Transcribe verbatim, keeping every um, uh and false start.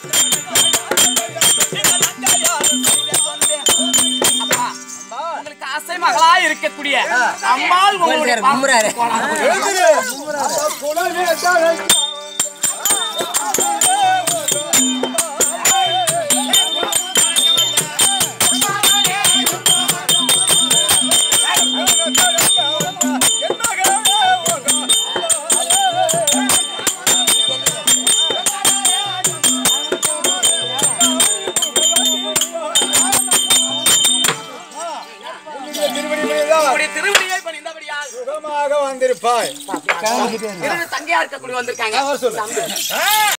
உங்களுக்கு ஆசை மகளா இருக்கக்கூடிய அம்மாள் உங்களுடைய திருவடியை பணிந்தபடியால் சுகமாக வந்திருப்பாய். தங்கையா இருக்கக்கூடிய வந்திருக்காங்க.